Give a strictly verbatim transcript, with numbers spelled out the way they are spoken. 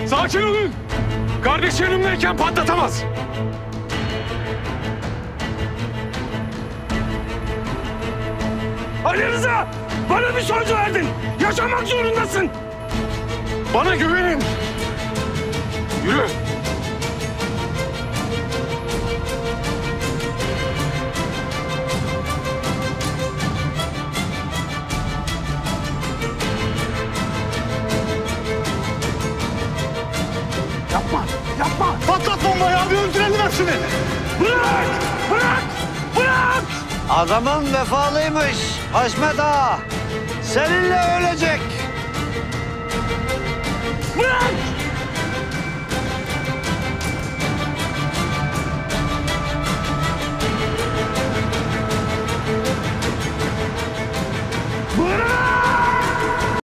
Sakin olun. Kardeş yanımdayken patlatamaz. Ali Rıza! Bana bir söz verdin. Yaşamak zorundasın. Bana güvenin. Yürü. Yapma, yapma. Patlat bombayı abi, öldürelim hepsini. Bırak! Bırak! Bırak! Adamın vefalıymış Haşmet Ağa. Seninle ölecek.